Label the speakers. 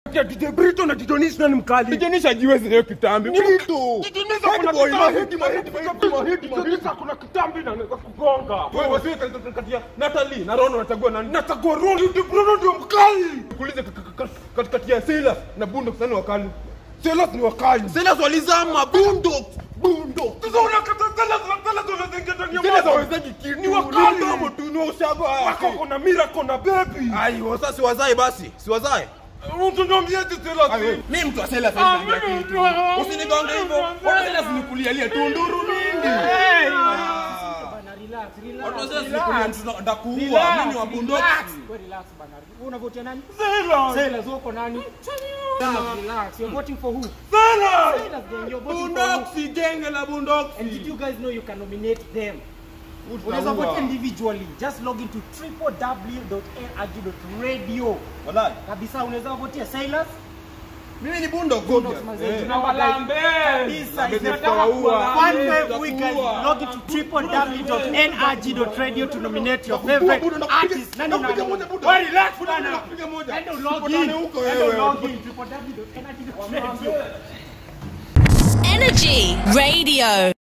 Speaker 1: Ya DJ Brito na DJ Nisha ni mkali.
Speaker 2: DJ Nisha jiwezi leo kitambi. Brito.
Speaker 1: DJ Nisha kuna kitambi. Nisha kuna kitambi na kugonga.
Speaker 2: Wewe wasiwe katia Natalie na Rono natagua nani?
Speaker 1: Natagua Rono. DJ Bruno ndio mkali.
Speaker 2: Kuulize katikati ya Silas na Bundox nani wakali?
Speaker 1: Silas ni wakali.
Speaker 2: Silas walizama Bundox.
Speaker 1: Sasa unakata Silas unazenga ndani ya
Speaker 2: Silas hawezaji kitu.
Speaker 1: Ni wakali.
Speaker 2: Ndio tu ni ushago.
Speaker 1: Wako na Miracle na Baby.
Speaker 2: Aiyo sasa siwazae basi. Siwazae.
Speaker 1: Mtu ndio mjeti Silas.
Speaker 2: Mimi mtu wa Silas hawezi kitu. Usinigonge hivyo. Wewe Silas nikulialia tunduru mingi.
Speaker 3: Relax.
Speaker 2: Watu sasa ndakuua. Mimi wa Bundox.
Speaker 3: Wewe relax bana. Unavotia nani?
Speaker 1: Silas
Speaker 3: uko nani? Relax. You're voting for who?
Speaker 1: Silas
Speaker 3: You're voting for
Speaker 2: Bundox
Speaker 3: who?
Speaker 2: genge la Bundox.
Speaker 3: And did you guys know you can nominate them? Unaweza vote individually. Just log into www.nrg.radio.
Speaker 2: Wallahi.
Speaker 3: Kabisa unaweza vote Silas.
Speaker 2: Mimi ni Bundox.
Speaker 1: Tunawalambe.
Speaker 3: Kabisa
Speaker 2: Tunataka
Speaker 3: we can log into www.nrg.radio to nominate your favorite artist. Nani
Speaker 2: unapiga moja Bundox?
Speaker 3: Wewe relax bana.
Speaker 2: Unapiga moja.
Speaker 3: Enda log in www.nrg.radio.
Speaker 4: Energy Radio.